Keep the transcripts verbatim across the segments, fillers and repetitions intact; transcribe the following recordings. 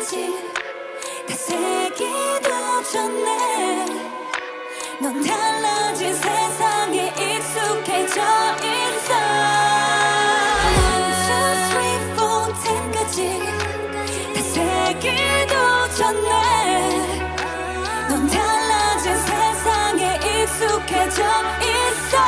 텐까지 다 새기도 전에 넌 달라진 세상에 익숙해져 있어. one, two, three, four, ten까지 다 새기도 전에 넌 달라진 세상에 익숙해져 있어.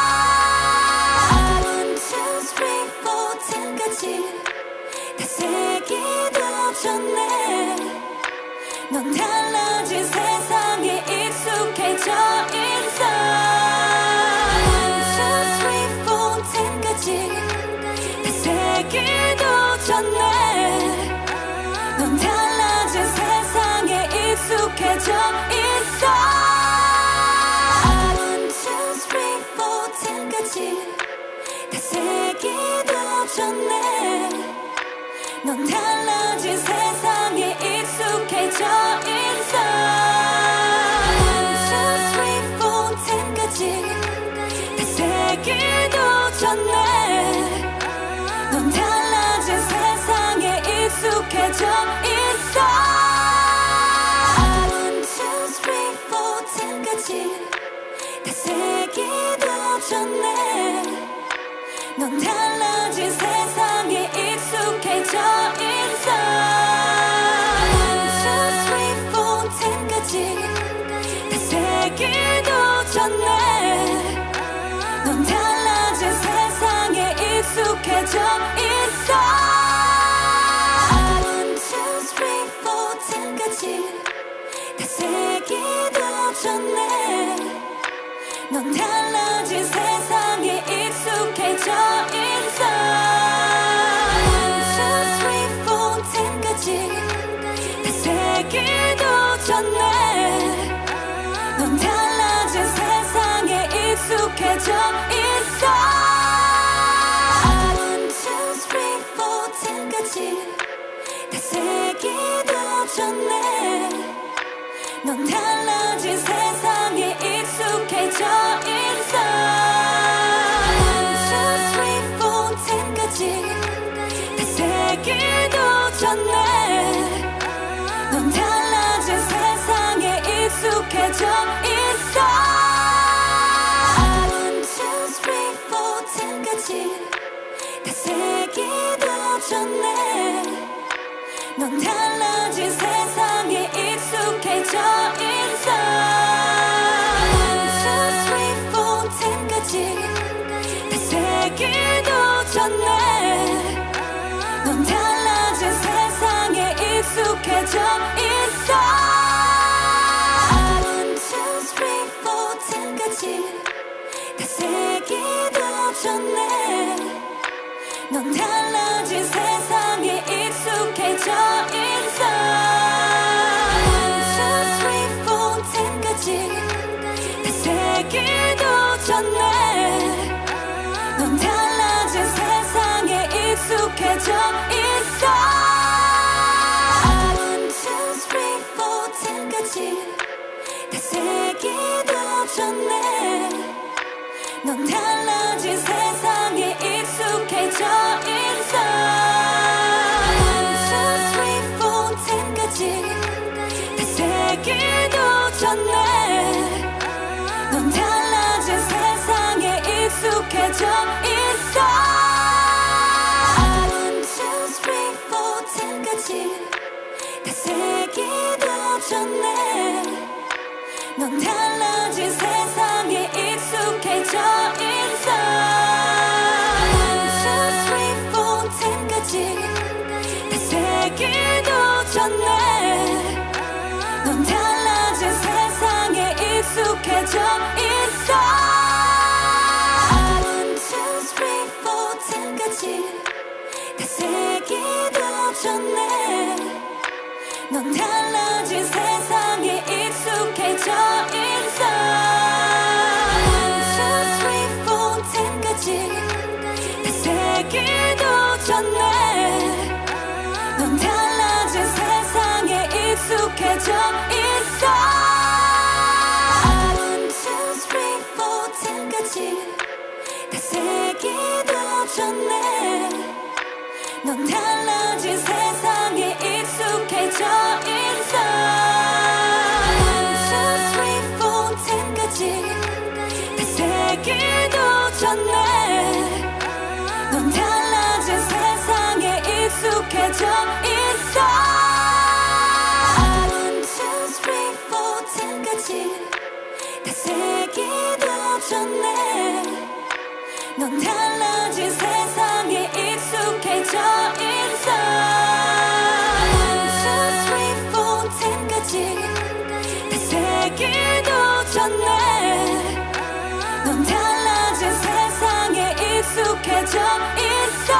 one, two, three, four, ten까지 다 새기도 전에 넌 달라진 세상에 익숙해져 있어. one, two, three, four, ten까지 다 새기도 전에 넌 달라진 세상에 익숙해져 있어. one, two, three, four, ten까지 다 새기도 전에 넌 달라진 세상에 익숙해져 있어. one, two, three, four, ten까지 다 새기도 전에 넌 달라진 세상에 익숙해져 있어. one, two, three, four, ten까지 다 새기도 전에 넌 달라진 세상에 익숙해져 있어. one, two, three, four, ten까지 다 새기도 전에 넌 달라진 세상에 익숙해져 있어. one, two, three, four, ten까지 다 새기도 전에 넌 달라진 세상에 익숙해져 있어. one, two, three, four, ten까지 다 새기도 전에 넌 달라진 세상에 익숙해져 있어. one, two, three, four, ten까지 다 새기도 전에 넌 달라진 세상에 익숙해져 있어. one, two, three, four, ten까지 다 새기도 전에 넌 달라진 세상에 익숙해져 있어. one, two, three, four, ten까지 다 새기도 전에 넌 달라진 세상에 익숙해져 있어. one, two, three, four, ten까지 다 새기도 전에 넌 달라진 세상에 익숙해져 있어. one, two, three, four, ten까지 다 새기도 전에 넌 달라진 세상에 익숙해져 있어. one, two, three, four, ten까지 다 새기도 전에 넌 달라진 세상에 익숙해져 있어. one, two, three, four, ten까지 다 새기도 전에 넌 달라진 세상에 익숙해져 있어. one, two, three, four, ten까지 다 새기도 전에 넌 달라진 세상에 익숙해져 있어. one, two, three, four, ten까지 다 새기도 전에 넌 달라진 세상에 익숙해져 있어. one, two, three, four, ten까지 다 새기도 전에 넌 달라진 세상에 익숙해져 있어. one, two, three, four, ten까지 다 새기도 전에 넌 달라진 세상에 익숙해져 있어. one, two, three, four, ten까지 다 새기도 전에 넌 달라진 세상에 익숙해져 있어. one, two, three, four, ten까지 다 새기도 전에 넌 달라진 세상에 익숙해져 졌네. 넌 달라진 세상에 익숙해져 있어. one, two, three, four, ten까지 다 세기도 전에 넌 달라진 세상에 익숙해져 있어. one, two, three, four, ten까지 다 세기도 전에 넌 달라진 세상에 익숙해져 있어.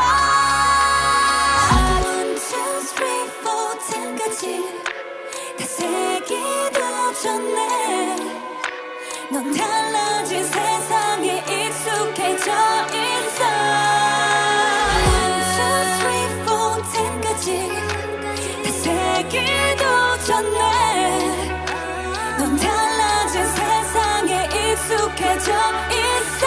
one, two, three, four, ten까지 다 세기도 전에 넌 달라진 세상에 익숙해져 있어. one, two, three, four, ten까지 다 세기도 전에 넌 달라진 세상에 익숙해져 있어.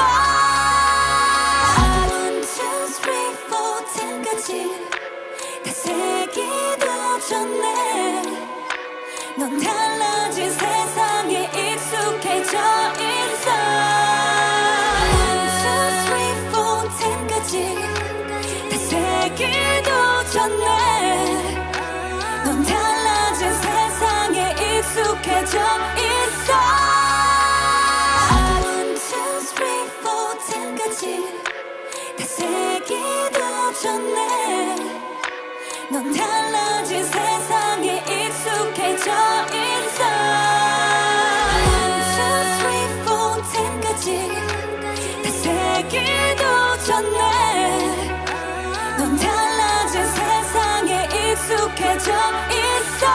one, two, three, four, ten까지 다 세기도 전에 넌 달라진 세상에 익숙해져 있어. one, two, three, four, ten까지 다 세기도 전에 넌 달라진 세상에 익숙해져 있어. one, two, three, four, ten까지 다 세기도 전에 넌 달라진 세상에 익숙해져 있어. one, two, three, four, ten까지 다 세기도 전에 넌 달라진 세상에 익숙해져 있어.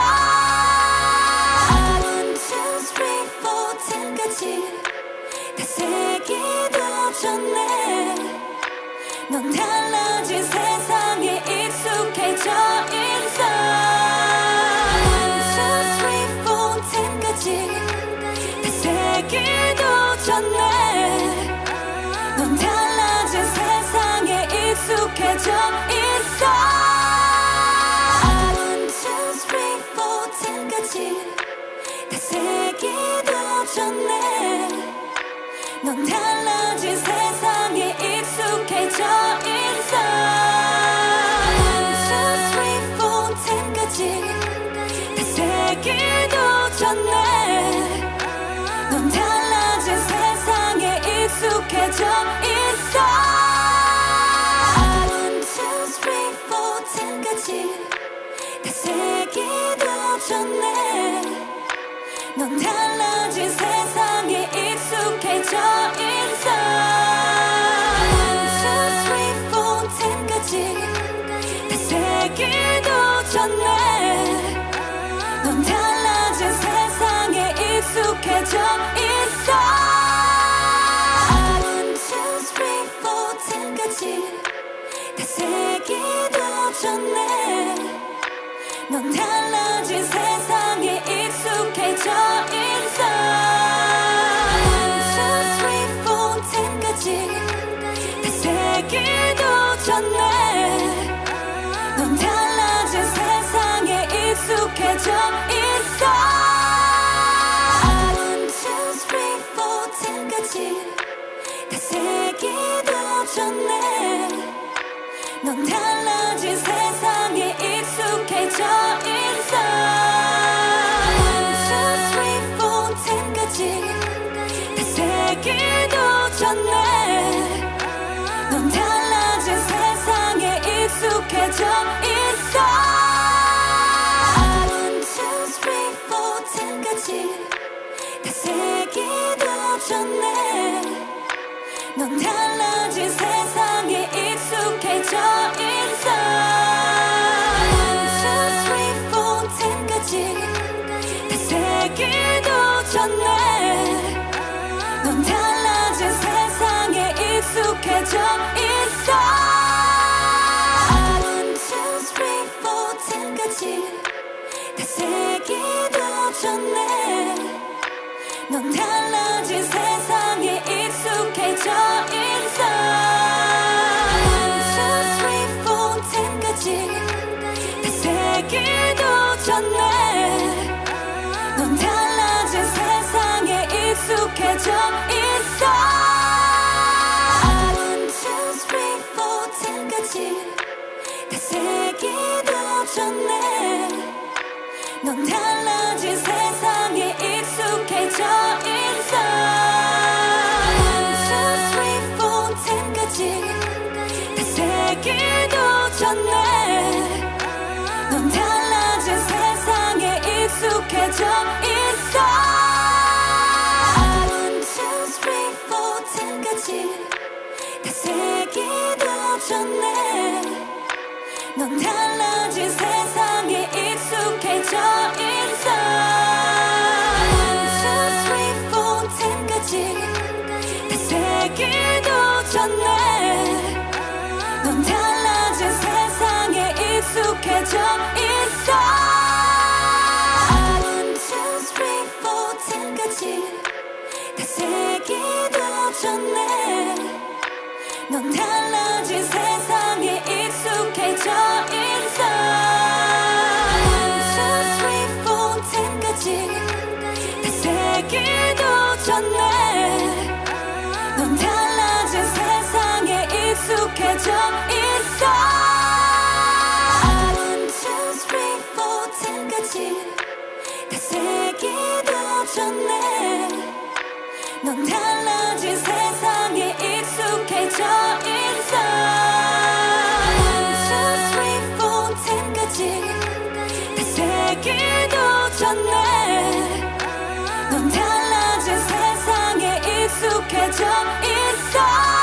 one, two, three, four, ten까지 다 세기도 전에 넌 달라진 세상에 익숙해져 있어. one, two, three, four, ten까지 다 세기도 전에 넌 달라진 세상에 익숙해져 있어. one, two, three, four, ten까지 다 세기도 전에 넌 달라진 세상에 익숙해져 있어. one, two, three, four, ten까지 다 세기도 전에 넌 달라진 세상에 익숙해져 있어. one, two, three, four, ten까지 다 세기도 전에 넌 달라진 세상에 익숙해져 있어. one, two, three, four, ten까지 다 세기도 전에 넌 달라진 세상에 익숙해져 있어. one, two, three, four, ten까지 다 세기도 전에 넌 달라진 세상에 익숙해져 있어. one, two, three, four, ten까지 다 세기도 전에 넌 달라진 세상에 익숙해져 있어. one, two, three, four, ten까지 다 세기도 전에 넌 달라진 세상에 익숙해져 있어. one, two, three, four, ten까지 다 세기도 전에 넌 달라진 세상에 익숙해져 있어. one, two, three, four, ten까지 다 세기도 전에 넌 달라진 세상에 익숙해져 있어. one, two, three, four, ten까지 다 세기도 전에 넌 달라진 세상에 익숙해져 있어. one, two, three, four, ten까지 다 세기도 전에 넌 달라진 세상에 익숙해져 있어. one, two, three, four, ten까지 다 세기도 전에 넌 달라진 세상에 익숙해져 있어. 새기도 전에 넌 달라진 세상에 익숙해져 있어. One, two, three, four, ten까지 다 새기도 전에 넌 달라진 세상에 익숙해져 있어. One, two, three, four, ten까지 다 새기도 전에 넌 달라진 세상에 익숙해져 있어. One, two, three, four, ten까지 다 새기도 전에 넌 달라진 세상에 익숙해져 있어. One, two, three, four, ten까지 다 새기도 전에 넌 달라진 세상에 익숙해져 있어. One, two, three, four, ten까지 다 새기도 전에 넌 달라진 세상에 익숙해져 있어. One, two, three, four, ten까지 다 새기도 전에 넌 달라진 세상에 익숙해져 있어. One, two, three, four, ten까지 다 새기도 전에 넌 달라진 세상에 익숙해져 있어.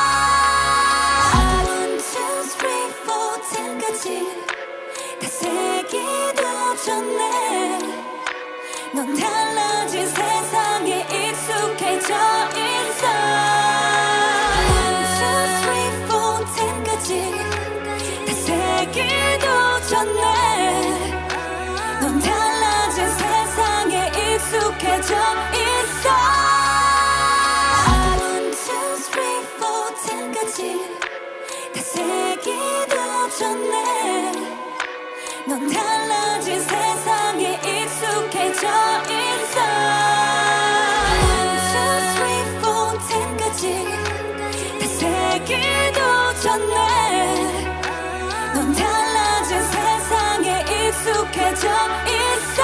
One, two, three, four, ten까지 다 새기도 전에 넌 달라진 세상에 익숙해져 있어. One, two, three, four, ten까지 다 새기도 전에 넌 달라진 세상에 익숙해져 있어. One, two, three, four, ten까지 다 새기도 전에 넌 달라진 세상에 익숙해져 있어. One, two, three, four, ten까지 다 새기도 전에 넌 달라진 세상에 익숙해져 있어.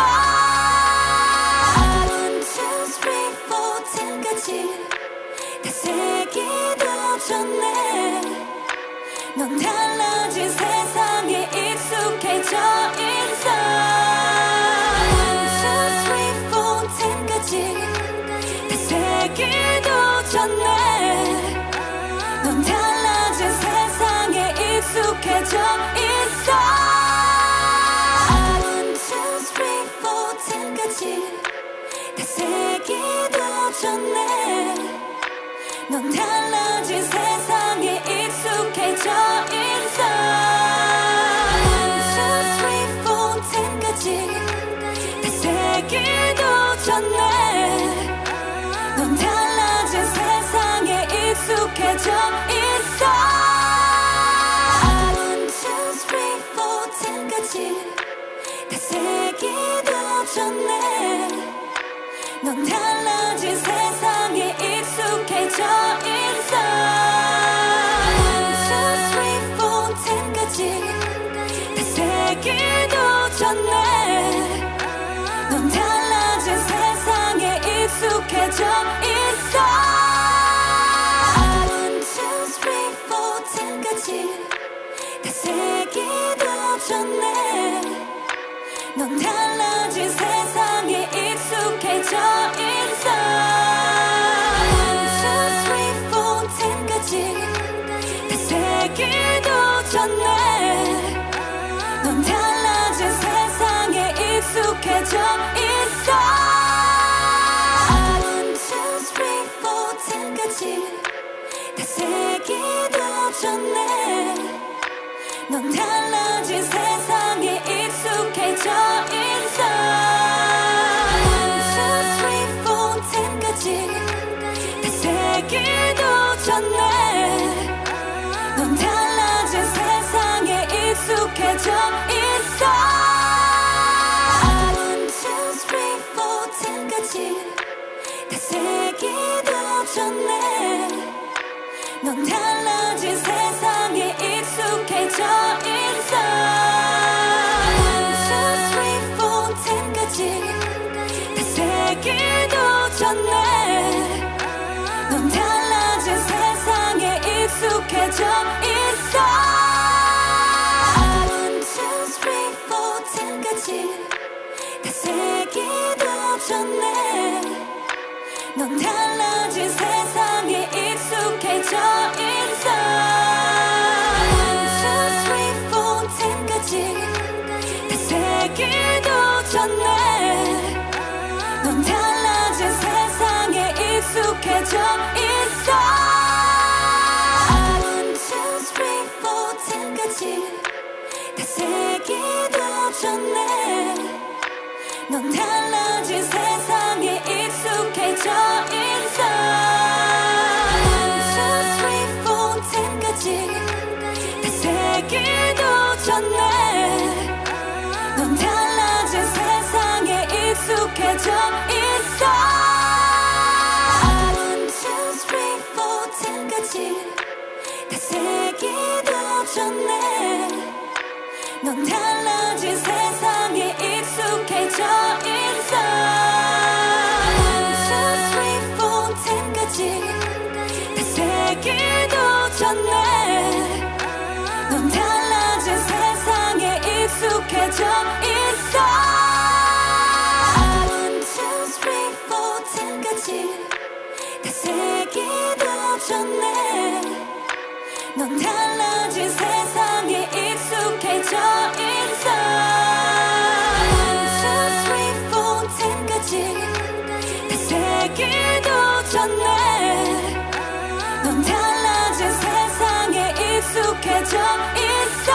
One, two, three, four, ten까지 다 새기도 전에 넌 달라진 세상에 익숙해져 있어. One, two, three, four, ten까지 다 새기도 전에 넌 달라진 세상에 익숙해져 있어. One, two, three, four, ten까지 다 새기도 전에 넌 달라진 세상에 익숙해져 있어. One, two, three, four, ten까지 다 새기도 전에 넌 달라진 세상에 익숙해져 있어. One, two, three, four, ten까지 다 새기도 전에 넌 달라진 세상에 익숙해져 있어. One, two, three, four, ten까지 다 새기도 전에 넌 달라진 세상에 익숙해져 있어. One, two, three, four, ten까지 다 새기도 전에 넌 달라진 세상에 익숙해져 있어. One, two, three, four, ten까지 다 새기도 전에 넌 달라진 세상에 익숙해져 있어. One, two, three, four, ten까지 다 새기도 전에 넌 달라진 세상에 익숙해져 있어. One, two, three, four, ten까지 다 새기도 전에 넌 달라진 세상에 익숙해져 있어. One, two, three, four, ten까지 다 새기도 전에 넌 달라진 세상에 익숙해져 있어. 새기도 전에 넌 달라진 세상에 익숙해져 있어. One, two, three, four, ten까지 다 새기도 전에 넌 달라진 세상에 익숙해져 있어. One, two, three, four, ten까지 다 새기도 전에 넌 달라진 세상에 익숙해져 있어. One, two, three, four, ten까지 다 새기도 전에 넌 달라진 세상에 익숙해져 있어. One, two, three, four, ten까지 다 새기도 전에 넌 달라진 세상에 익숙해져 있어. One, two, three, four, ten까지 다 새기도 전에 넌 달라진 세상에 익숙해져 있어. One, two, three, four, ten까지 다 새기도 전에 넌 달라진 세상에 익숙해져 있어.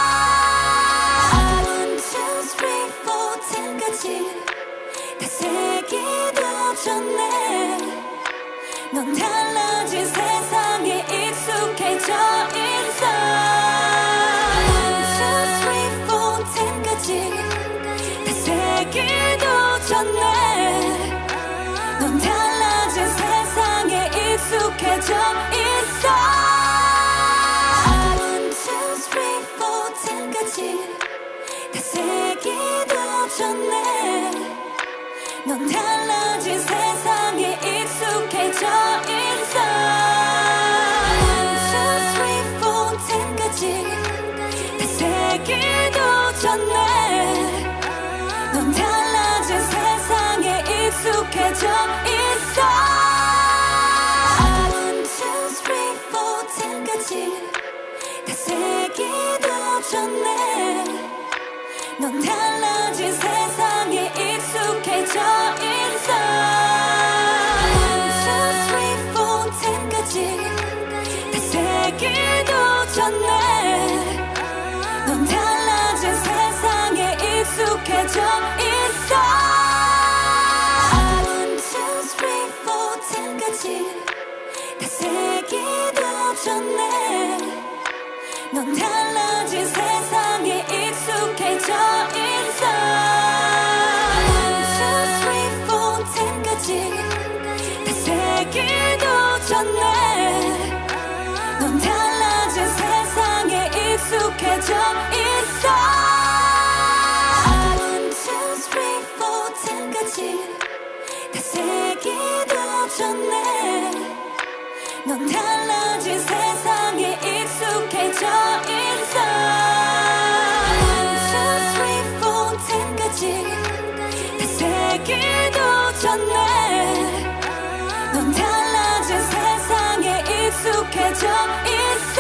One, two, three, four, ten까지 다 새기도 전에 넌 달라진 세상에 익숙해져 있어. One, two, three, four, ten까지 다 새기도 전에 넌 달라진 세상에 익숙해져 있어. One, two, three, four, ten까지 다 새기도 전에 넌 달라진 세상에 익숙해져 있어. One, two, three, four, ten까지 다 새기도 전에 넌 달라진 세상에 익숙해져 있어. One, two, three, four, ten까지 다 새기도 전에 넌 달라진 세상에 익숙해져 있어. One, two, three, four, ten까지 다 새기도 전에 넌 달라진 세상에 익숙해져 있어. One, two, three, four, ten까지 다 새기도 전에 넌 달라진 세상에 익숙해져 있어. One, two, three, four, ten까지 다 새기도 전에 넌 달라진 세상에 익숙해져 있어. One, two, three, four, ten까지 다 새기도 전에 넌 달라진 세상에 익숙해져 있어. One, two, three, four, ten까지 다 새기도 전에 넌 달라진 세상에 익숙해져 있어.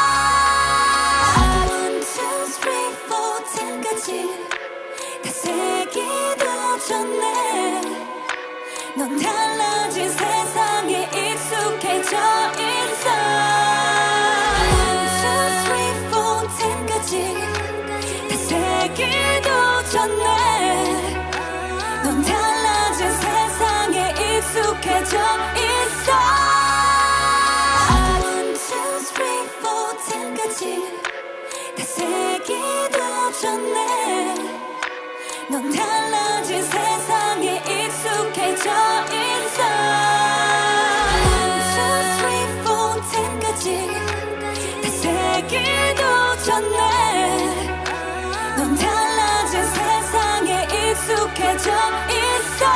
One, two, three, four, ten까지 다 새기도 전에 넌 달라진 세상에 익숙해져 있어. One, two, three, four, ten까지 다 새기도 전에 넌 달라진 세상에 익숙해져 있어. One, two, three, four, ten까지 다 새기도 전에 넌 달라진 세상에 익숙해져 있어. One, two, three, four, ten까지 다 새기도 전에 넌 달라진 세상에 익숙해져 있어.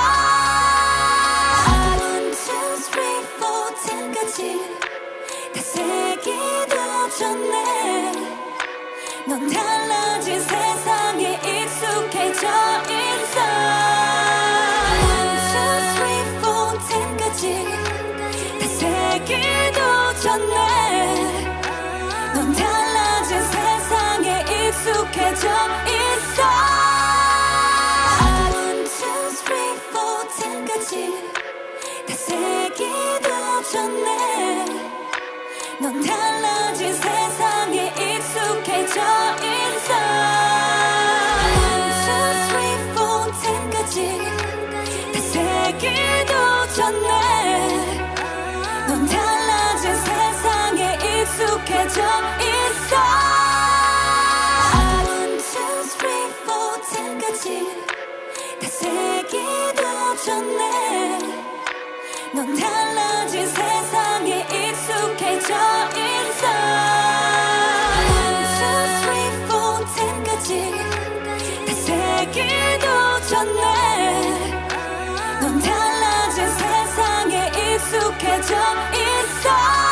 One, two, three, four, ten까지 다 새기도 전에 넌 달라진 세상에 익숙해져 있어. 졌네. 넌 달라진 세상에 익숙해져 있어. one, two, three, four, ten까지 다 세기도 전에 넌 달라진 세상에 익숙해져 있어. one, two, three, four, ten까지 다 세기도 전에 넌 달라진 세상에 익숙해져 있어.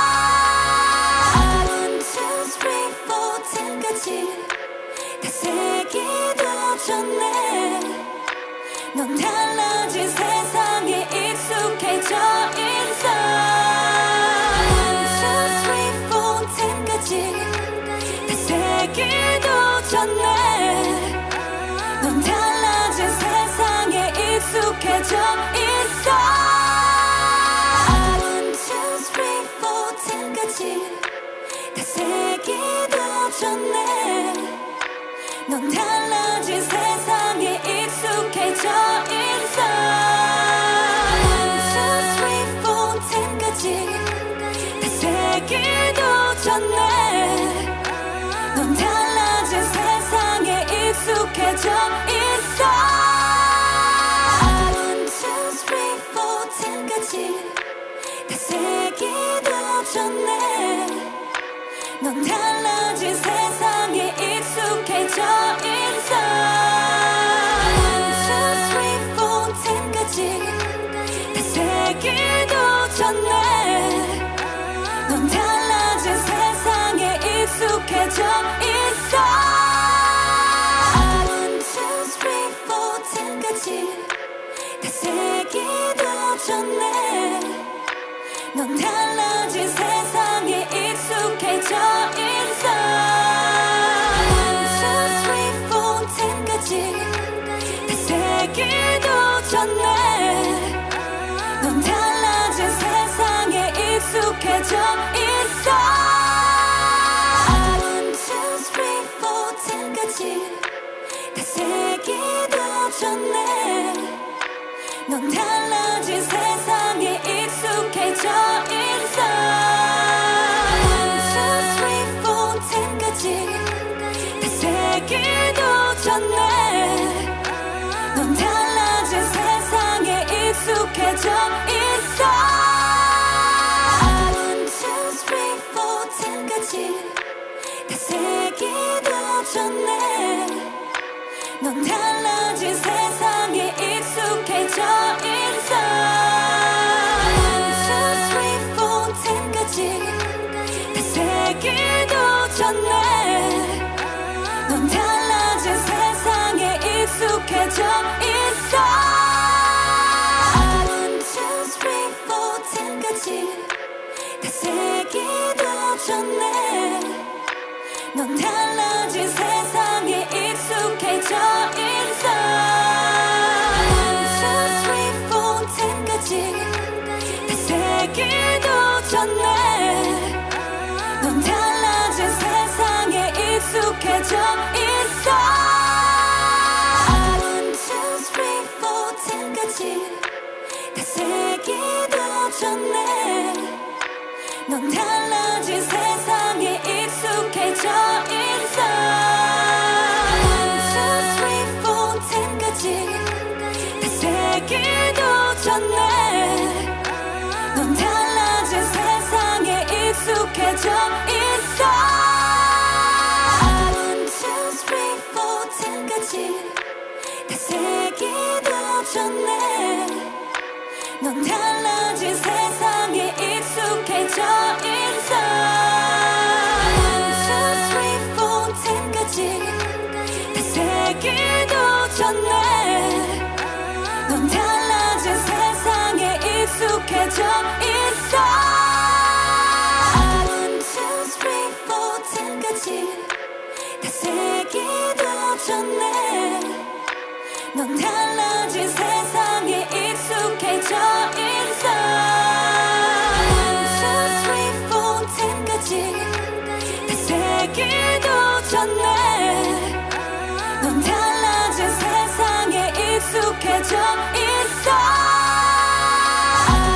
one, two, three, four, ten까지 다 세기도 전에 넌 달라진 세상에 익숙해져 있어. one, two, three, four, ten까지 다 세기도 전에 넌 달라진 세상에 익숙해져 있어. one, two, three, four, ten까지 다 세기도 전에 넌 달라진 세상에 익숙해져 있어. one, two, three, four, ten까지 다 세기도 전에 넌 달라진 세상에 익숙해져 있어. one, two, three, four, ten까지 다 세기도 전에 넌 달라진 세상에 익숙해져 있어. one, two, three, four, ten까지 다 세기도 전에 넌 달라진 세상에 익숙해져 있어. one, two, three, four, ten까지 다 세기도 전에 넌 달라진 세상에 익숙해져 있어. one, two, three, four, ten까지 다 세기도 전에 넌 달라진 세상에 익숙해져 있어. one, two, three, four, ten까지 다 세기도 전에 넌 달라진 세상에 익숙해져 있어. one, two, three, four, ten까지 다 세기도 전에 넌 달라진 세상에 익숙해져 있어. one, two, three, four, ten까지 다 세기도 전에 넌 달라진 세상에 익숙해져 있어. one, two, three, four, ten까지 다 세기도 전에 넌 달라진 세상에 익숙해져 있어. one, two, three, four, ten까지 다 세기도 전에 넌 달라진 세상에 익숙해져 있어. one, two, three, four, ten까지 다 세기도 전에 넌 달라진 세상에 익숙해져 있어. one, two, three, four, ten까지 다 세기도 전에 넌 달라진 세상에 익숙해져 있어. one, two, three, four, ten까지 다 세기도 전에 넌 달라진 세상에 익숙해져 있어. one, two, three, four, ten까지 다 세기도 전에 넌 달라진 세상에 익숙해져 있어. one, two, three, four, ten까지 다 세기도 전에 넌 달라진 세상에 익숙해져 있어. one, two, three, four, ten까지 다 세기도 전에 넌 달라진 세상에 익숙해져 있어. one, two, three, four, ten까지 다 세기도 전에 넌 달라진 세상에 익숙해져 있어.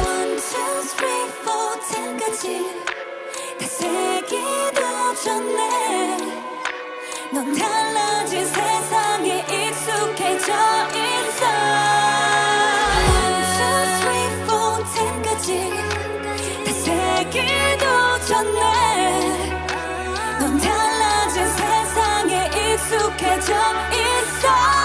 익숙해져 있어.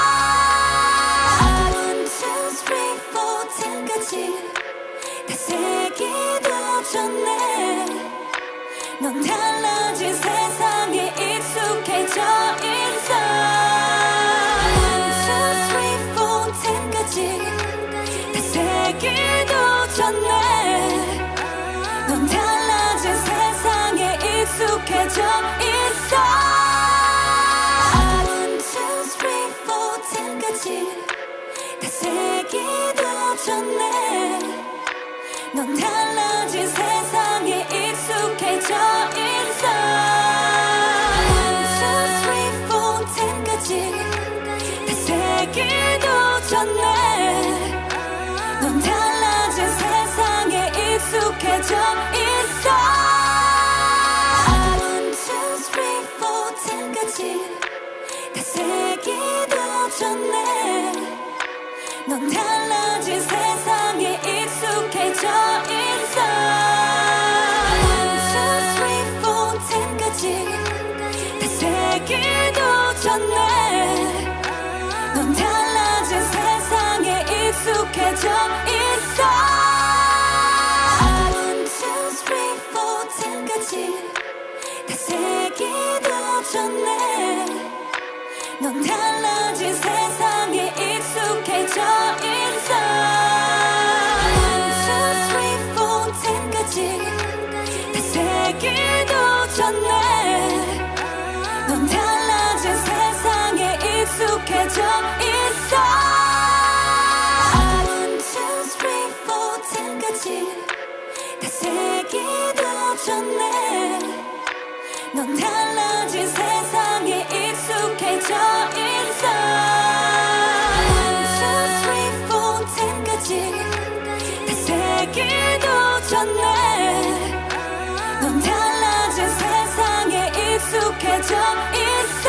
one, two, three, four, ten까지 다 세기도 전에 넌 달라진 세상에 익숙해져 있어. one, two, three, four, ten까지 다 세기도 전에 넌 달라진 세상에 익숙해져 있어. one, two, three, four, ten까지 다 세기도 전에 넌 달라진 세상에 익숙해져 있어. one, two, three, four, ten까지 다 세기도 전에 넌 달라진 세상에 익숙해져 있어. one, two, three, four, ten까지 다 세기도 전에 넌 달라진 세상에 익숙해져 있어. one, two, three, four, ten까지 다 세기도 전에 넌 달라진 세상에 익숙해져 있어. one, two, three, four, ten까지 다 세기도 전에 넌 달라진 세상에 익숙해져 있어. one, two, three, four, ten까지 다 세기도 전에 넌 달라진 세상에 익숙해져 있어. one, two, three, four, ten까지 다 세기도 전에 넌 달라진 세상에 익숙해져 있어. one, two, three, four, ten까지 다 세기도 전에 넌 달라진 세상에 익숙해져 있어.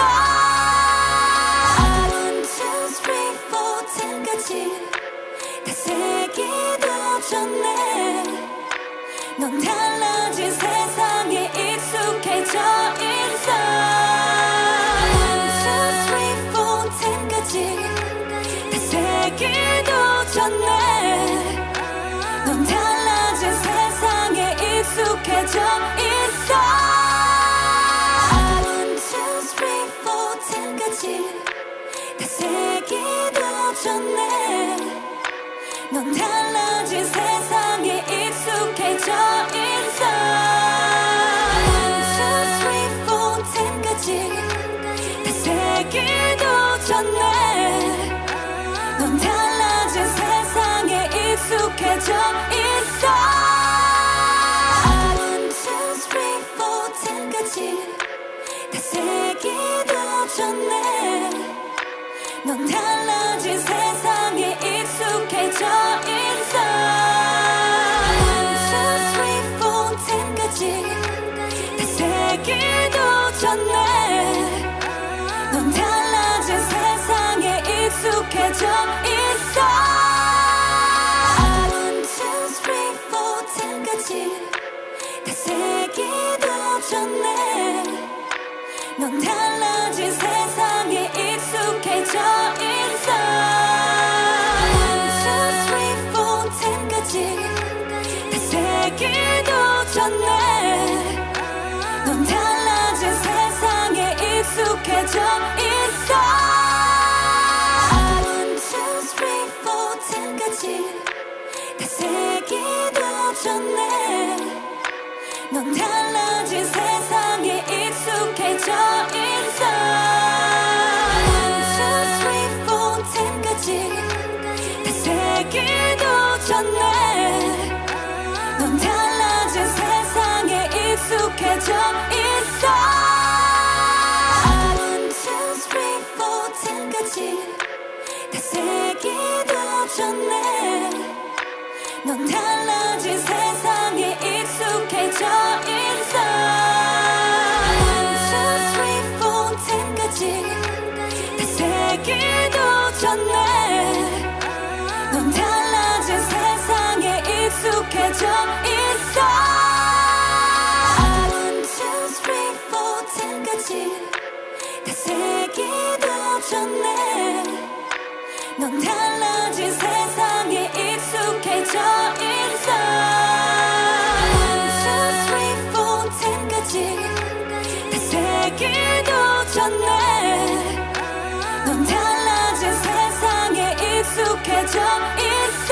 one, two, three, four, ten까지 다 세기도 전에 넌 달라진 세상에 익숙해져 있어. one, two, three, four, ten까지 다 세기도 전에 넌 달라진 세상에 익숙해져 있어. one, two, three, four, ten까지 다 세기도 전에 넌 달라진 세상에 익숙해져 있어. one, two, three, four, ten까지 다 세기도 전에 넌 달라진 세상에 익숙해져 있어. one, two, three, four, ten까지 다 세기도 전에 넌 달라진 세상에 익숙해져 있어. one, two, three, four, ten까지 다 세기도 전에 넌 달라진 세상에 익숙해져 있어. one, two, three, four, ten까지 다 세기도 전에 넌 달라진 세상에 익숙해져 있어. one, two, three, four, ten까지 다 세기도 전에 넌 달라진 세상에 익숙해져 있어. one, two, three, four, ten까지 다 세기도 전에 넌 달라진 세상에 익숙해져 있어. one, two, three, four, ten까지 다 세기도 전에 넌 달라진 세상에 익숙해져 있어. one, two, three, four, ten까지 다 세기도 전에 넌 달라진 세상에 익숙해져 있어. one, two, three, four, ten까지 다 세기도 전에 넌 달라진 세상에 익숙해져 있어. one, two, three, four, ten까지 다 세기도 익숙해져 있어.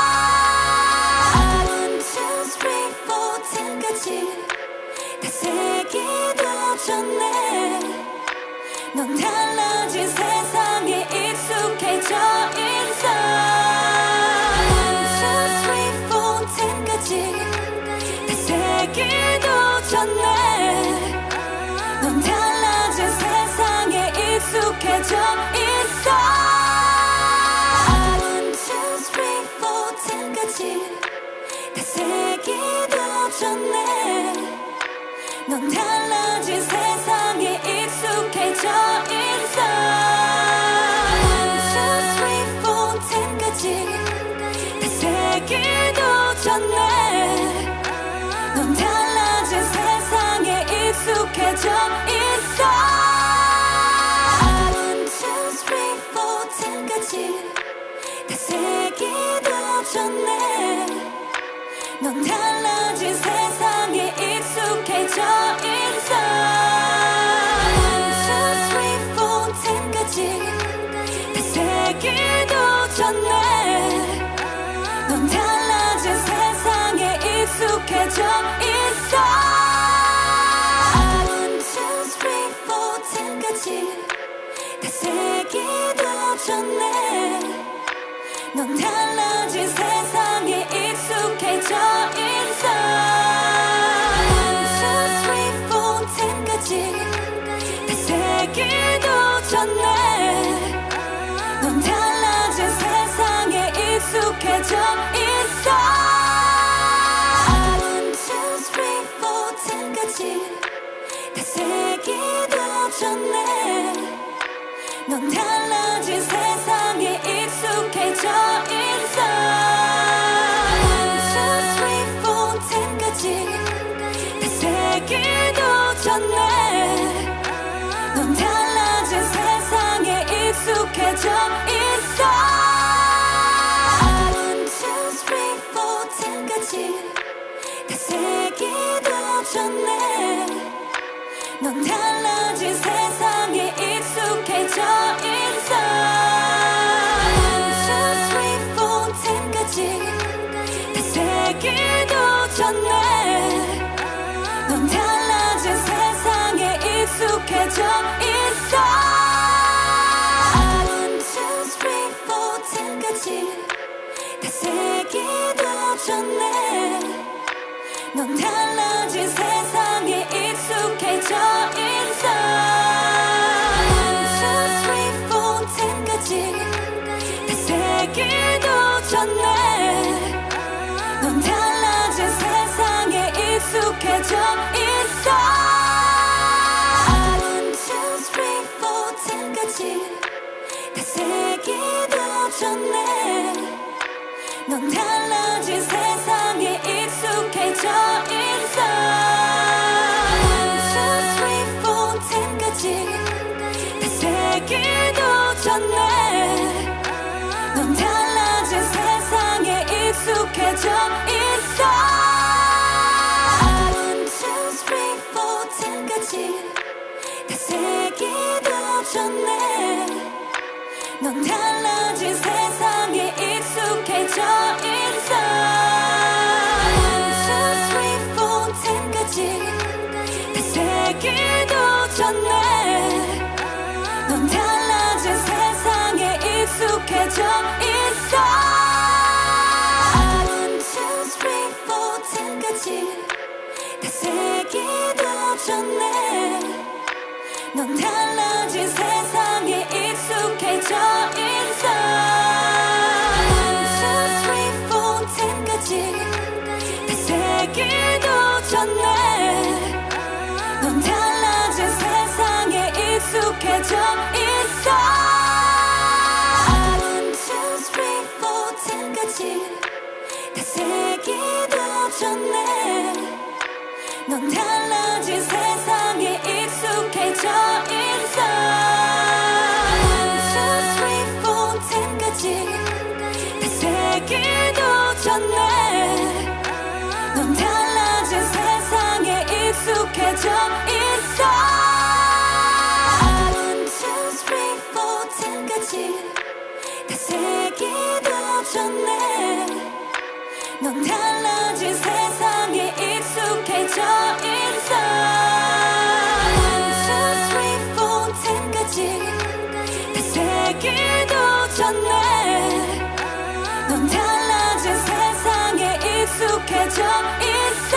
one, two, three, four, ten까지 다 세기도 전에 넌 달라진 세상에 익숙해져 있어. one, two, three, four, ten까지 다 세기도 전에 넌 달라진 세상에 익숙해져 있어. one, two, three, four, ten까지 다 세기도 전에 넌 달라진 세상에 익숙해져 있어. one, two, three, four, ten까지 다 세기도 전에 넌 달라진 세상에 익숙해져 있어. one, two, three, four, ten까지 다 세기도 전에 넌 달라진 세상에 익숙해져 있어. one, two, three, four, ten까지 다 세기도 전에 넌 달라진 세상에 익숙해져 있어. one, two, three, four, ten까지 다 세기도 전에 넌 달라진 세상에 익숙해져 있어. one, two, three, four, ten까지 다 세기도 전에 넌 달라진 세상에 익숙해져 있어. one, two, three, four, ten까지 다 세기도 전에 넌 달라진 세상에 익숙해져 있어. one, two, three, four, ten까지 다 세기도 전에 넌 달라진 세상에 익숙해져 있어. one, two, three, four, ten까지 다 세기도 전에 넌 달라진 세상에 익숙해져 있어. one, two, three, four, ten까지 다 세기도 전에 넌 달라진 세상에 익숙해져 있어. one, two, three, four, ten까지 다 세기도 전에 넌 달라진 세상에 익숙해져 있어. one, two, three, four, ten까지 다 세기도 전에 넌 달라진 세상에 익숙해져 있어. one, two, three, four, ten까지 다 세기도 전에 넌 달라진 세상에 익숙해져 있어. one, two, three, four, ten까지 다 세기도 전에 넌 달라진 세상에 익숙해져 있어. one, two, three, four, ten까지 다 세기도 전에 넌 달라진 세상에 익숙해져 있어. one, two, three, four, ten까지 다 세기도 전에 넌 달라진 세상에 익숙해져 있어. one, two, three, four, ten까지 다 세기도 전에 넌 달라진 세상에 익숙해져 있어. one, two, three, four, ten까지 다 세기도 전에 넌 달라진 세상에 익숙해져 있어. one, two, three, four, ten까지 다 세기도 전에 넌 달라진 세상에 익숙해져 있어. one, two, three, four, ten까지 다 세기도 전에 넌 달라진 세상에 익숙해져 있어. one, two, three, four, ten까지 다 세기도 전에 넌 달라진 세상에 익숙해져 있어. One, two, three, four, ten까지 다 세기도 전에 넌 달라진 세상에 익숙해져 있어.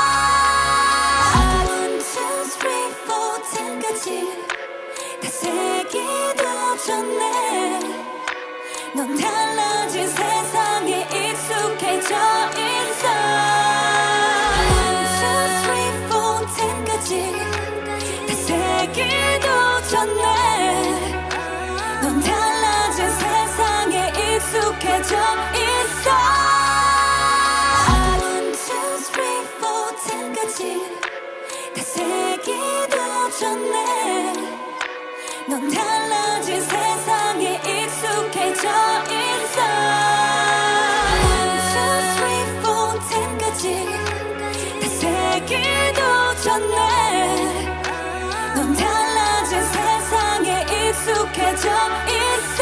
One, two, three, four, ten까지 다 세기도 전에 넌 달라진 세상에 익숙해져 있어. One, two, three, four, ten까지 다 세기도 전에 넌 달라진 세상에 익숙해져 있어. One, two, three, four, ten까지 다 세기도 전에 넌 달라진 세상에 익숙해져 있어. One, two, three, four, ten까지 다 세기도 전에 넌 달라진 세상에 익숙해져 있어.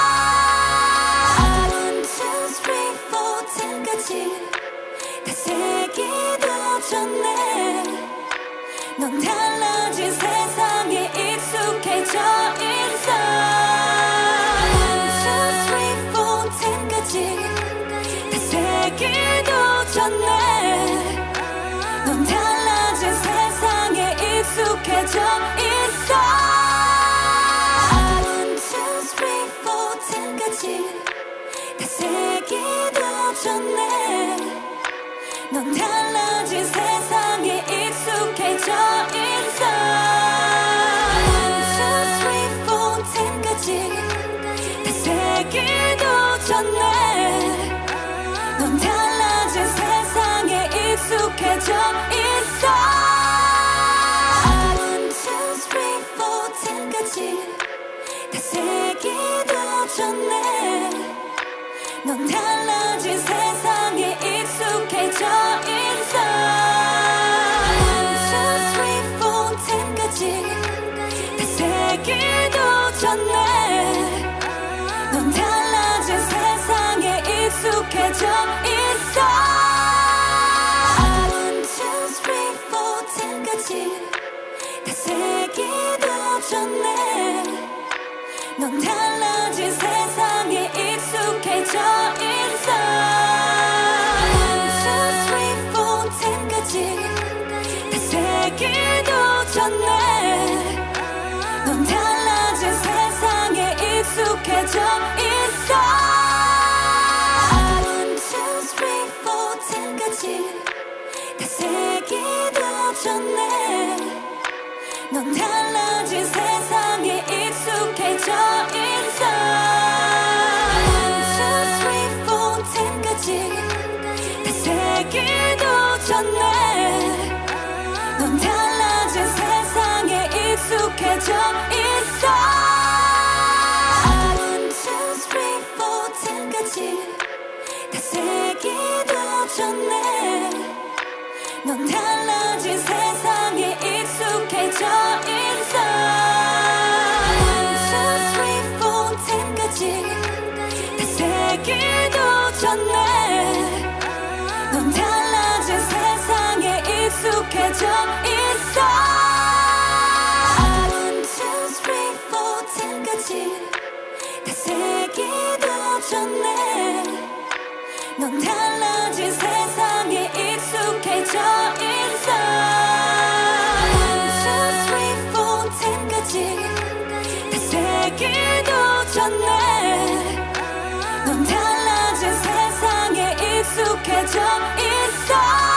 One, two, three, four, ten까지 다 세기도 전에 넌 달라진 세상에 익숙해져 있어. One, two, three, four, ten까지 다 세기도 전에 넌 달라진 세상에 익숙해져 있어. One, two, three, four, ten까지 다 세기도 전에 넌 달라진 세상에 익숙해져 있어. One, two, three, four, ten까지 다 세기도 전에 넌 달라진 세상에 익숙해져 있어. One, two, three, four, ten까지 다 세기도 전에 넌 달라진 세상에 익숙해져 있어. One, two, three, four, ten까지 다 세기도 전에 넌 달라진 세상에 익숙해져 있어. One, two, three, four, ten까지 다 세기도 전에 넌 달라진 세상에 익숙해져 있어. One, two, three, four, ten까지 다 세기도 전에 넌 달라진 세상에 익숙해져 있어. One, two, three, four, ten까지 다 세기도 전에 넌 달라진 세상에 익숙해져 있어. One, two, three, four, ten까지 다 세기도 전에 넌 달라진 세상에 익숙해져 있어. One, two, three, four, ten까지 다 세기도 전에 넌 달라진 세상에 익숙해져 있어. One, two, three, four, ten까지 다 세기도 전에 넌 달라진 세상에 익숙해져 있어. One, two, three, four, ten까지 다 세기도 전에 넌 달라진 세상에 익숙해져 있어. One, two, three, four, ten까지 다 세기도 전에 넌 달라진 세상에 익숙해져 있어.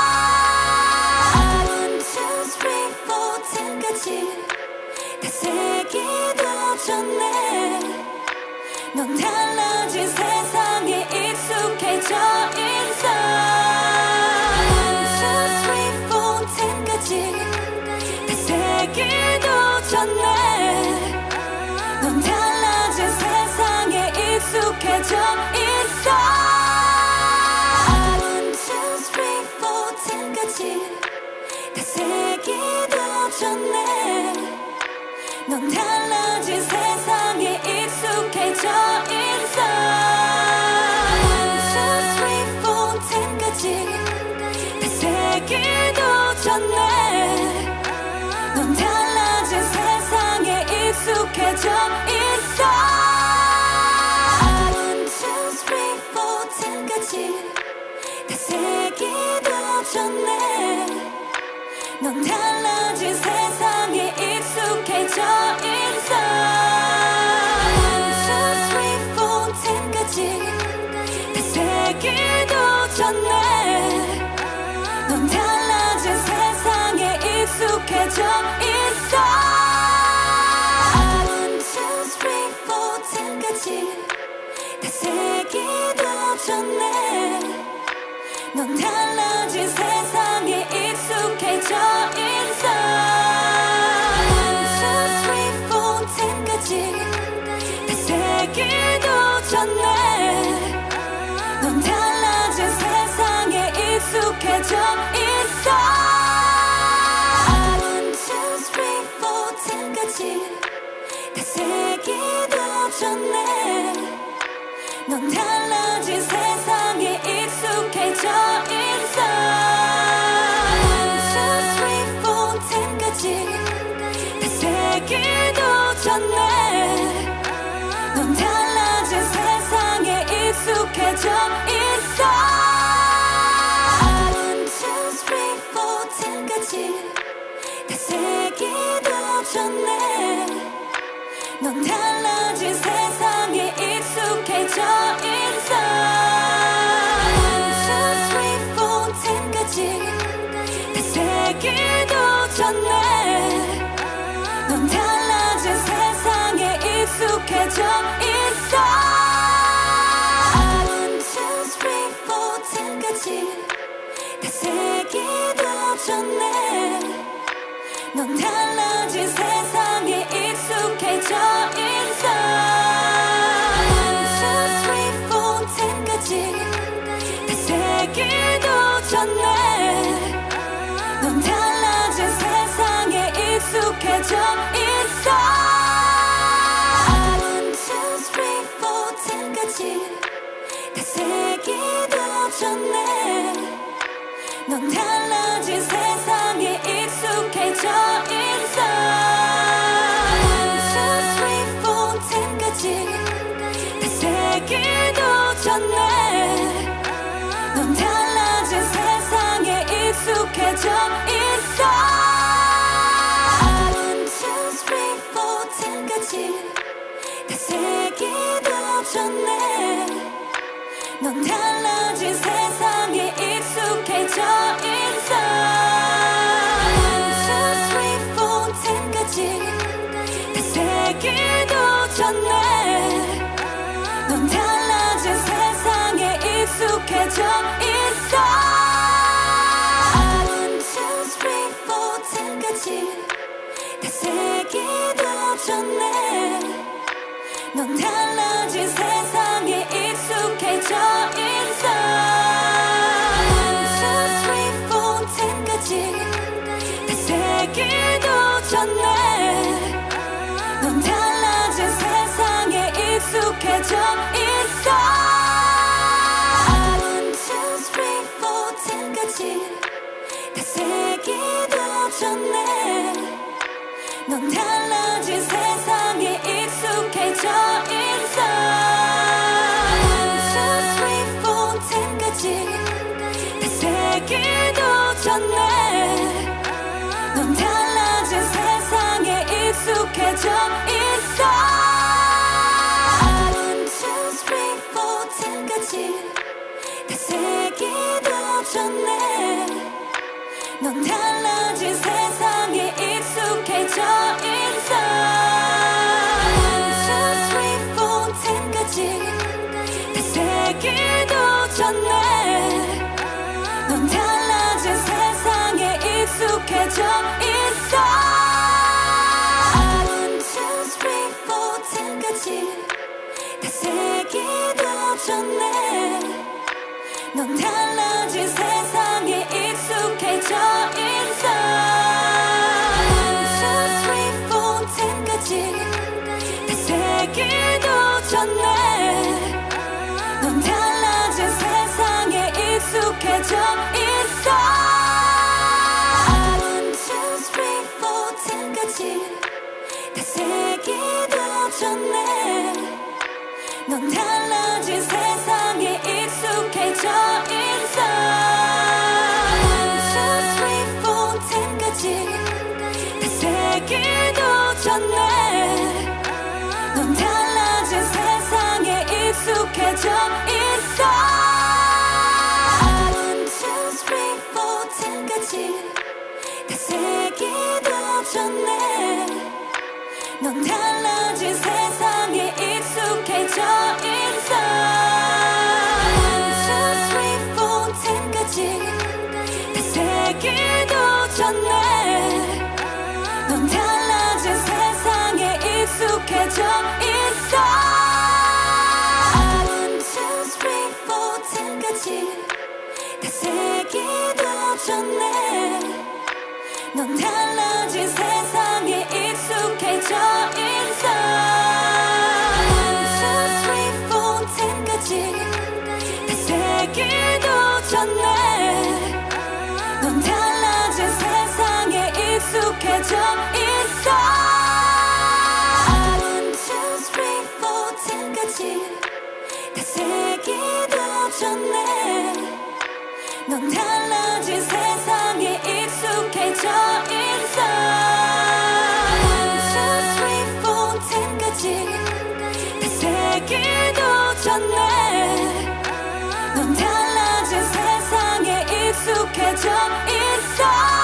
One, two, three, four, ten까지 다 세기도 전에 넌 달라진 세상에 익숙해져 있어. One, two, three, four, ten까지 다 세기도 전에 넌 달라진 세상에 익숙해져 있어. One, two, three, four, ten까지 다 세기도 전에 넌 달라진 세상에 익숙해져 있어. 익숙해져 있어. one, two, three, four, ten까지 다 세기도 전에 넌 달라진 세상에 익숙해져 있어. one, two, three, four, ten까지 다 세기도 전에 넌 달라진 세상에 익숙해져 있어. one, two, three, four, ten까지 다 세기도 전에 넌 달라진 세상에 익숙해져 있어. one, two, three, four, ten까지 다 세기도 전에 넌 달라진 세상에 익숙해져 있어. one, two, three, four, ten까지 다 세기도 전에 넌 달라진 세상에 익숙해져 있어. one, two, three, four, ten까지 다 세기도 전에 넌 달라진 세상에 익숙해져 있어. one, two, three, four, ten까지 다 세기도 전에 넌 달라진 세상에 익숙해져 있어. one, two, three, four, ten까지 다 세기도 전에 넌 달라진 세상에 익숙해져 있어. one, two, three, four, ten까지 다 세기도 전에 넌 달라진 세상에 익숙해져 있어. one, two, three, four, ten까지 다 세기도 전에 넌 달라진 세상에 익숙해져 있어. one, two, three, four, ten까지 다 세기도 전에 넌 달라진 세상에 익숙해져 있어. one, two, three, four, ten까지 다 세기도 전에 넌 달라진 세상에 익숙해져 있어. one, two, three, four, ten까지 다 세기도 전에 넌 달라진 세상에 익숙해져 있어. one, two, three, four, ten까지 다 세기도 전에 넌 달라진 세상에 익숙해져 있어. one, two, three, four, ten까지 다 세기도 전에 넌 달라진 세상에 익숙해져 있어. one, two, three, four, ten까지 다 세기도 전에 넌 달라진 세상에 익숙해져 있어. one, two, three, four, ten까지 다 세기도 전에 넌 달라진 세상에 익숙해져 있어. one, two, three, four, ten까지 다 세기도 전에 넌 달라진 세상에 익숙해져 있어. one, two, three, four, ten까지 다 세기도 전에 넌 달라진 세상에 익숙해져 있어. one, two, three, four, ten까지 다 세기도 전에 넌 달라진 세상에 익숙해져 있어. one, two, three, four, ten까지 다 세기도 전에 넌 달라진 세상에 익숙해져 있어. one, two, three, four, ten까지 다 세기도 전에 넌 달라진 세상에 익숙해져 있어. one, two, three, four, ten까지 다 세기도 익숙해져 있어. one, two, three, four, ten까지 다 세기도 전에 넌 달라진 세상에 익숙해져 있어. one, two, three, four, ten까지 다 세기도 전에 넌 달라진 세상에 익숙해져 있어. one, two, three, four, ten까지 다 세기도 전에 넌 달라진 세상에 익숙해져 있어. one, two, three, four, ten까지 다 세기도 전에 넌 달라진 세상에 익숙해져 있어.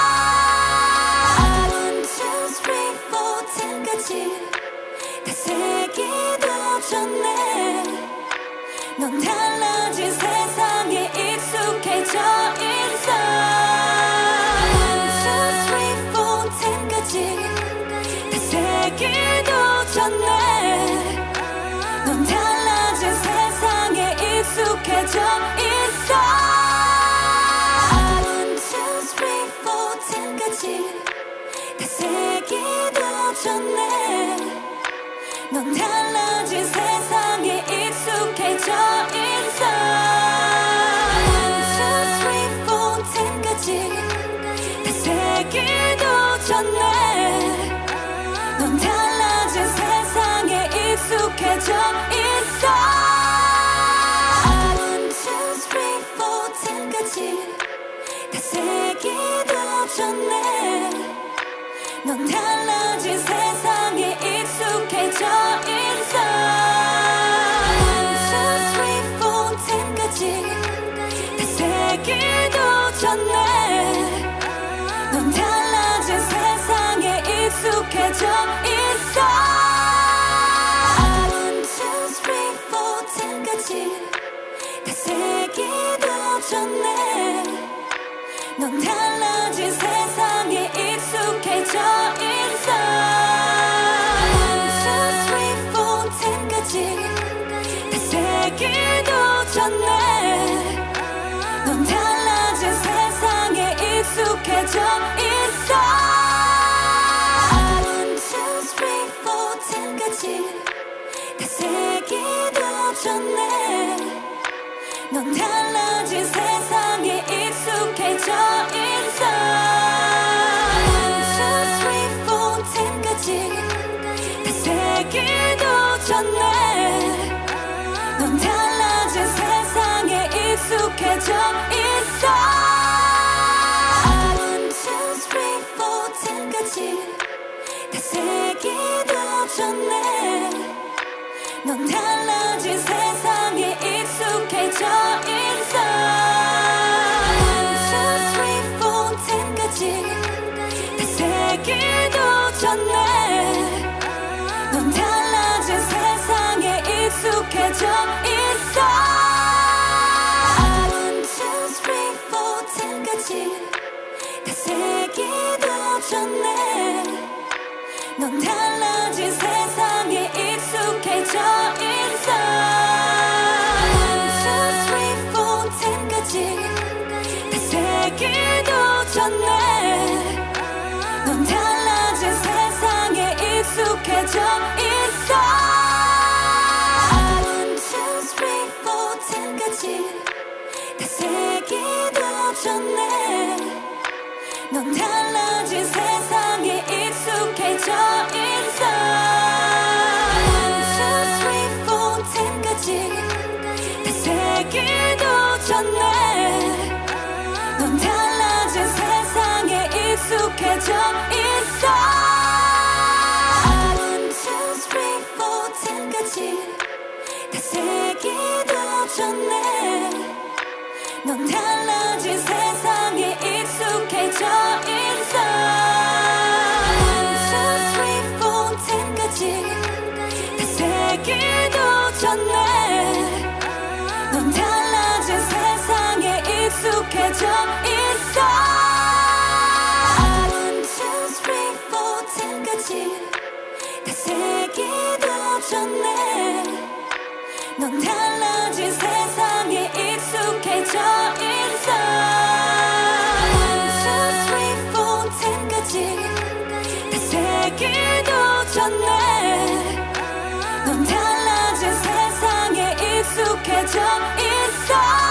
one, two, three, four, ten까지 다 세기도 전에 넌 달라진 세상에 익숙해져 있어. one, two, three, four, ten까지 다 세기도 전에 넌 달라진 세상에 익숙해져 있어. one, two, three, four, ten까지 다 세기도 전에 넌 달라진 세상에 익숙해져 있어. one, two, three, four, ten까지 다 세기도 전에 넌 달라진 세상에 익숙해져 있어. one, two, three, four, ten까지 다 세기도 전에 넌 달라진 세상에 익숙해져 있어. one, two, three, four, ten까지 다 세기도 전에 넌 달라진 세상에 익숙해져 있어. one, two, three, four, ten까지 다 세기도 전에 넌 달라진 세상에 익숙해져 있어. one, two, three, four, ten까지 다 세기도 전에 넌 달라진 세상에 익숙해져 있어. one, two, three, four, ten까지 다 세기도 전에 넌 달라진 세상에 익숙해져 있어. one, two, three, four, ten까지 다 세기도 전에 넌 달라진 세상에 익숙해져 있어. one, two, three, four, ten까지 다 세기도 전에 넌 달라진 세상에 익숙해져 있어. one, two, three, four, ten까지 다 세기도 전에 넌 달라진 세상에 익숙해져 있어. one, two, three, four, ten까지 다 세기도 전에 넌 달라진 세상에 익숙해져 있어. one, two, three, four, ten까지 다 세기도 전에 넌 달라진 세상에 익숙해져 있어. one, two, three, four, ten까지 다 세기도 전에 넌 달라진 세상에 익숙해져 있어. one, two, three, four, ten까지 다 세기도 전에 넌 달라진 세상에 익숙해져 있어. one, two, three, four, ten까지 다 세기도 전에 넌 달라진 세상에 익숙해져 있어. one, two, three, four, ten까지 다 세기도 전에 넌 달라진 세상에 익숙해져 있어. one, two, three, four, ten까지 다 세기도 넌 달라진 세상에 익숙해져 있어. One, two, three, four, ten까지 다 세기도 전에 넌 달라진 세상에 익숙해져 있어.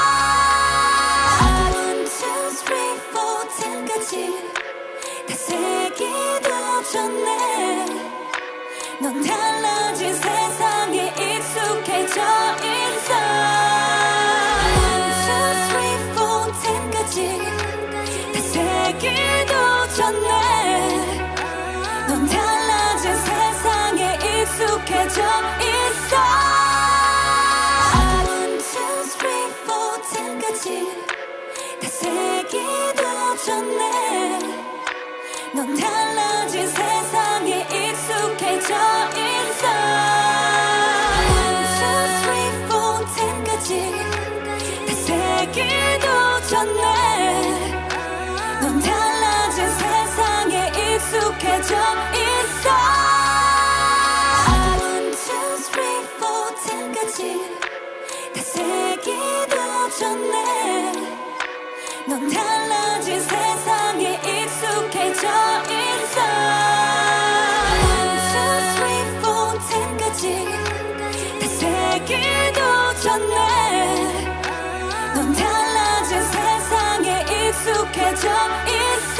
One, two, three, four, ten까지 다 세기도 전에 넌 달라진 세상에 익숙해져 있어. One, two, three, four, ten까지 다 세기도 전에 넌 달라진 세상에 익숙해져 있어. One, two, three, four, ten까지 다 세기도 전에 넌 달라진 세상에 익숙해져 있어. One, two, three, four, ten까지 다 세기도 전에 넌 달라진 세상에 익숙해져 있어. One, two, three, four, ten까지 다 세기도 전에 넌 달라진 세상에 익숙해져 있어. One, two, three, four, ten까지 다 세기도 전에 넌 달라진 세상에 익숙해져 있어.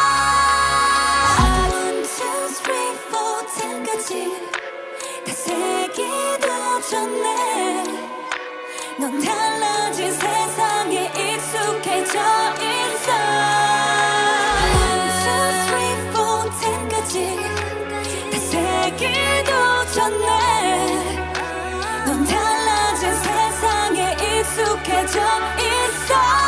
One, two, three, four, ten까지 다 세기도 전에 넌 달라진 세상에 익숙해져 있어. One, two, three, four, ten까지 다 세기도 전에 넌 달라진 세상에 익숙해져 있어.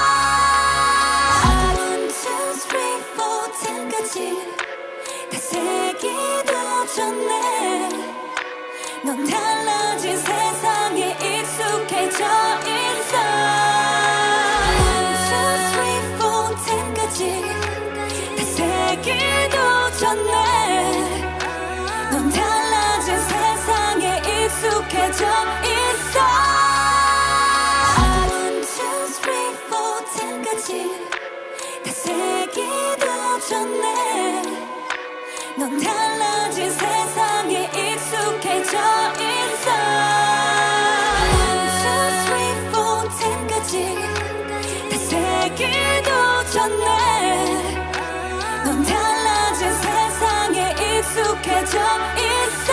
One, two, three, four, ten까지 다 세기도 전에 넌 달라진 세상에 익숙해져 있어. One, two, three, four, ten까지 다 세기도 전에 넌 달라진 세상에 익숙해져 있어. One, two, three, four, ten까지 다 세기도 전에 넌 달라진 세상에 익숙해져 있어. One, two, three, four, ten까지 다 세기도 전에 넌 달라진 세상에 익숙해져 있어.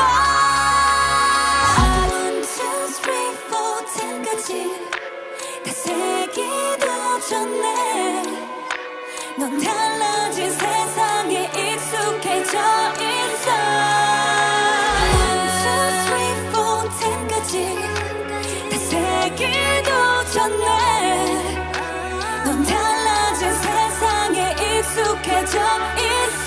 One, two, three, four, ten까지 다 세기도 전에 넌 달라진 세상에 익숙해져 있어. One, two, three, four, ten까지 다 세기도 전에 넌 달라진 세상에 익숙해져 있어.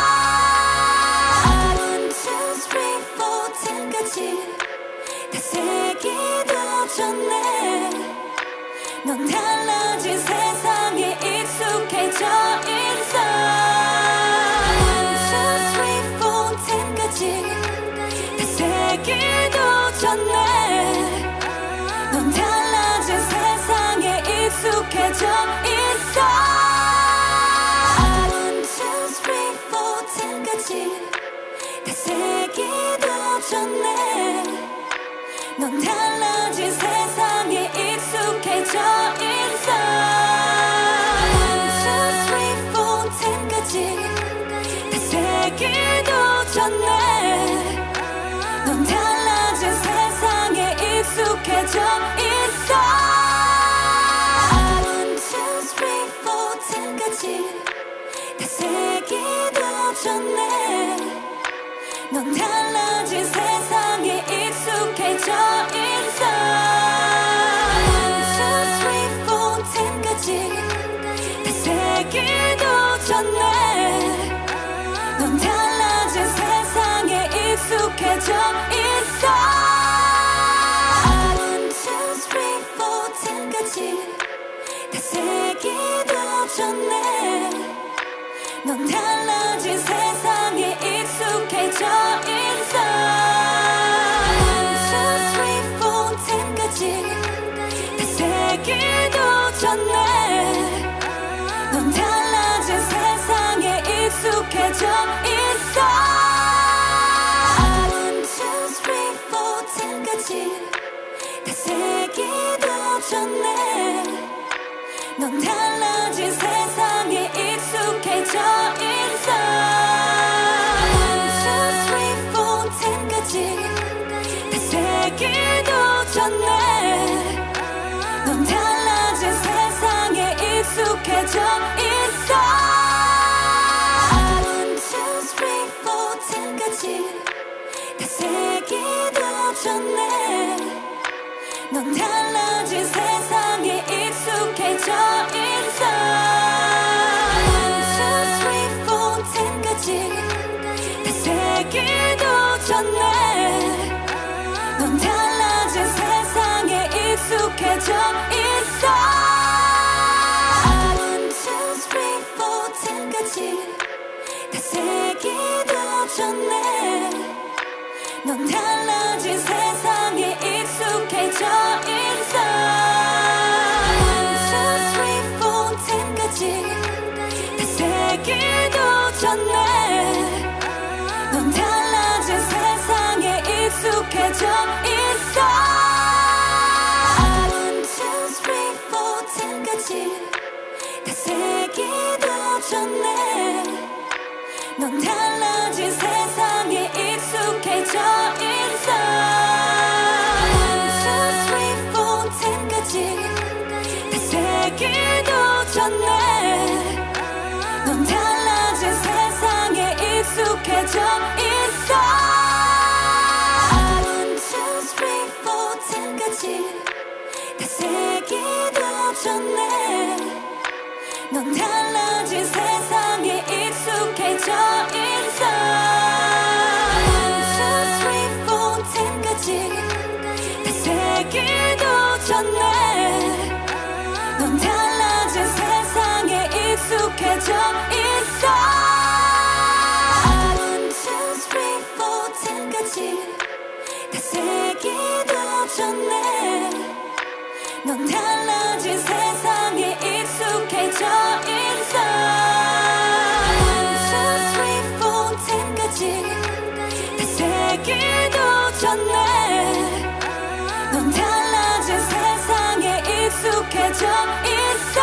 One, two, three, four, ten까지 다 세기도 전에 넌 달라진 세상에 익숙해져 있어. One, two, three, four, ten까지 다 세기도 전에 넌 달라진 세상에 익숙해져 있어. One, two, three, four, ten까지 다 세기도 전에 넌 달라진 세상에 익숙해져 있어. One, two, three, four, ten까지 다 세기도 전에 넌 달라진 세상에 익숙해져 있어. One, two, three, four, ten까지 다 세기도 전에 넌 달라진 세상에 익숙해져 있어. One, two, three, four, ten까지 다 세기도 전에 넌 달라진 세상에 익숙해져 있어. One, two, three, four, ten까지 다 세기도 전에 넌 달라진 세상에 익숙해져 있어. One, two, three, four, ten까지 세기도 전에 넌 달라진 세상에 익숙해져 있어. One, two, three, four, ten까지 다 세기도 전에 넌 달라진 세상에 익숙해져 있어. One, two, three, four, ten까지 다 세기도 전에 넌 달라진 세상에 익숙해져 있어. One, two, three, four, ten까지 다 세기도 전에 넌 달라진 세상에 익숙해져 있어. One, two, three, four, ten까지 다 세기도 전에 넌 달라진 세상에 익숙해져 있어. One, two, three, four, ten까지 다 세기도 전에 넌 달라진 세상에 익숙해져 있어. One, two, three, four, ten까지 다 세기도 전에 넌 달라진 세상에 익숙해져 있어. One, two, three, four, ten까지 다 세기도 전에 넌 달라진 세상에 익숙해져 있어. One, two, three, four, ten까지 다 세기도 전에 넌 달라진 세상에 익숙해져 있어. One, two, three, four, ten까지 다 세기도 전에 넌 달라진 세상에 익숙해져 있어. One, two, three, four, ten까지 다 세기도 전에 넌 달라진 세상에 익숙해져 있어. One, two, three, four, ten까지 다 세기도 전에 넌 달라진 세상에 익숙해져 있어. One, two, three, four, ten까지 다 세기도 전에 넌 달라진 세상에 익숙해져 있어.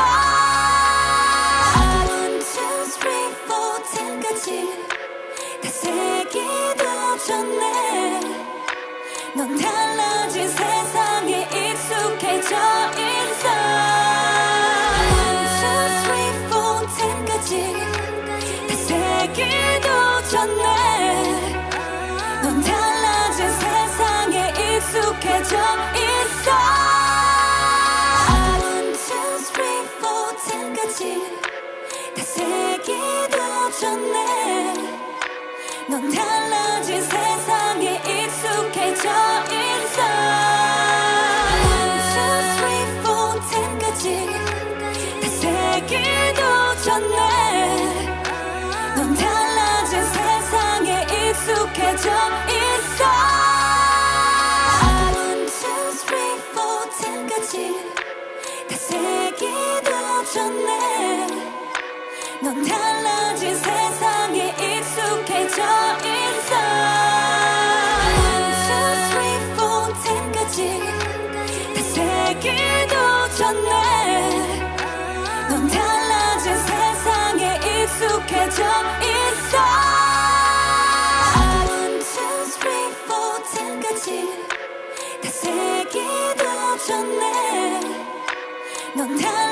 One, two, three, four, ten까지 다 세기도 전에 넌 달라진 세상에 익숙해져 있어. One, two, three, four, ten까지 다 세기도 전에 넌 달라진 세상에 익숙해져 있어. One, two, three, four, ten까지 다 세기도 전에 넌 달라진 세상에 익숙해져 있어. One, two, three, four, ten까지 다 세기도 전에 넌 달라진 세상에 익숙해져 있어. One, two, three, four, ten까지 다 세기도 전에 넌 달라진 세상에 익숙해져 있어. One, two, three, four, ten까지 다 세기도 전에 넌 달라진 세상에 익숙해져 있어. One, two, three, four, ten까지 다 세기도 전에 넌